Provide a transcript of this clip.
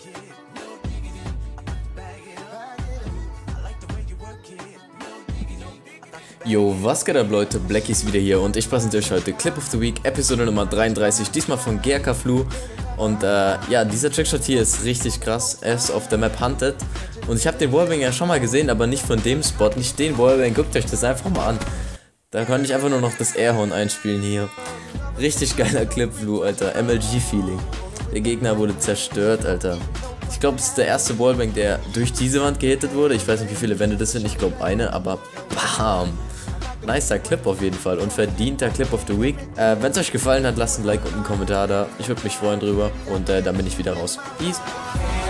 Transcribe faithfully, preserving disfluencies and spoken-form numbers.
Yo, was geht ab Leute, Blackie ist wieder hier und ich präsentiere euch heute Clip of the Week, Episode Nummer dreiunddreißig, diesmal von G R K Flu. Und äh, ja, dieser Trickshot hier ist richtig krass, er ist auf der Map Hunted. Und ich habe den Wallbang ja schon mal gesehen, aber nicht von dem Spot, nicht den Wallbang, guckt euch das einfach mal an. Da konnte ich einfach nur noch das Airhorn einspielen hier. Richtig geiler Clip, Flu, Alter, M L G-Feeling. Der Gegner wurde zerstört, Alter. Ich glaube, es ist der erste Wallbang, der durch diese Wand gehittet wurde. Ich weiß nicht, wie viele Wände das sind, ich glaube eine, aber bam. Nicer Clip auf jeden Fall und verdienter Clip of the Week. Äh, wenn es euch gefallen hat, lasst ein Like und einen Kommentar da. Ich würde mich freuen drüber und äh, dann bin ich wieder raus. Peace.